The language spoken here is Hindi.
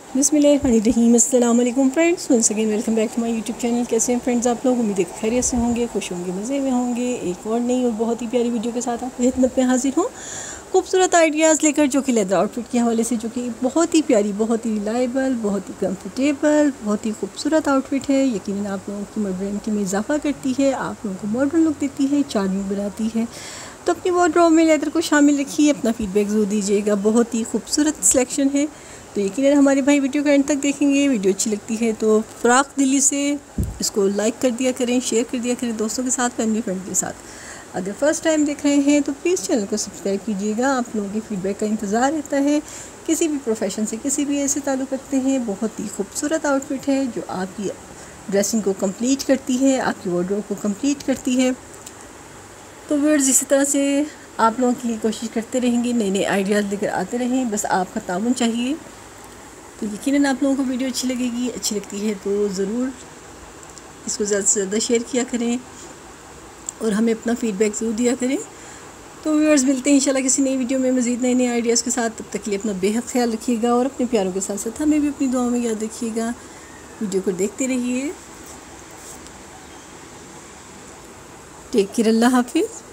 बिस्मिल्लाहिर्रहमानिर्रहीम। अस्सलाम वालेकुम friends, once again welcome back to my YouTube channel. कैसे हैं फ्रेंड्स आप लोग? उम्मीद है खैरियत से होंगे, खुश होंगे, मज़े में होंगे। एक और नई और बहुत ही प्यारी वीडियो के साथ आपकी खिदमत में हाजिर हूँ, खूबसूरत आइडियाज़ लेकर, जो कि लेदर आउटफिट के हवाले से, जो कि बहुत ही प्यारी, बहुत ही रिलायबल, बहुत ही कम्फर्टेबल, बहुत ही खूबसूरत आउटफिट है। यकीनन आप लोगों की मॉडर्निटी में इजाफा करती है, आप लोगों को मॉडर्न लुक देती है, चार्मिंग बनाती है। तो अपनी वार्डरोब में लेदर को शामिल रखिए, अपना फीडबैक ज़रूर दीजिएगा। बहुत ही खूबसूरत सिलेक्शन है। तो यकीनन हमारे भाई वीडियो का एंड तक देखेंगे। वीडियो अच्छी लगती है तो फ़राख दिली से इसको लाइक कर दिया करें, शेयर कर दिया करें दोस्तों के साथ, फैमिली फ्रेंड के साथ। अगर फ़र्स्ट टाइम देख रहे हैं तो प्लीज़ चैनल को सब्सक्राइब कीजिएगा। आप लोगों के फीडबैक का इंतज़ार रहता है। किसी भी प्रोफेशन से, किसी भी ऐसे ताल्लुक़ रखते हैं, बहुत ही खूबसूरत आउटफिट है जो आपकी ड्रेसिंग को कंप्लीट करती है, आपकी वार्डरोब को कंप्लीट करती है। तो व्यूअर्स, इसी तरह से आप लोगों के लिए कोशिश करते रहेंगे, नए नए आइडियाज़ लेकर आते रहें। बस आपका ताउन चाहिए। तो यकीनन आप लोगों को वीडियो अच्छी लगेगी। अच्छी लगती है तो ज़रूर इसको ज़्यादा से ज़्यादा शेयर किया करें और हमें अपना फ़ीडबैक ज़रूर दिया करें। तो व्यूअर्स, मिलते हैं इंशाल्लाह किसी नई वीडियो में मज़ीद नए नए आइडियाज़ के साथ। तब तक के लिए अपना बेहद ख्याल रखिएगा और अपने प्यारों के साथ साथ हमें भी अपनी दुआओं में याद रखिएगा। वीडियो को देखते रहिए। टेक केयर, अल्लाह हाफिज़।